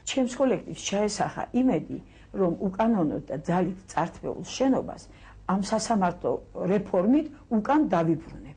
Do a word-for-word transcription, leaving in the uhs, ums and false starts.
ჩემს კოლექტივს ჩაესახა იმედი, რომ უკანონოდ და ძალით წართმეულ შენობას ამ სასამართლო რეფორმით უკან დავიბრუნებთ.